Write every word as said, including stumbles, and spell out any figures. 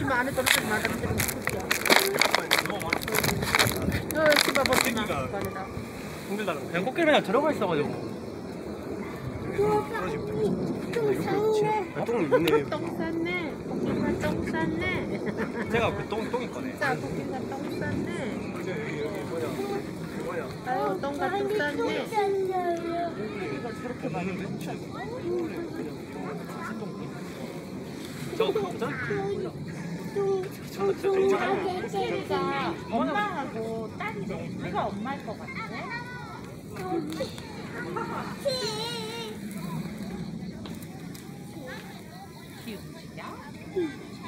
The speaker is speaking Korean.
조심해. 안에 떨어지지 마. 떨어지면 끝이야. 어, 씨발 벗지 마. 안에다. 힘들다. 그냥 꽃게 그냥 들어가 있어가지고. 똥 쌌네. 똥 있네. 똥 쌌네. 고기가 똥 쌌네. 제가 그 똥, 똥이 거네. 자, 고기가 똥 쌌네. 아유, 똥 같은 쌌네. 저렇게 많은데? 저거 그거죠? 아저씨가 엄마하고 딸이래. 누가 엄마일 것 같아? 기우치야?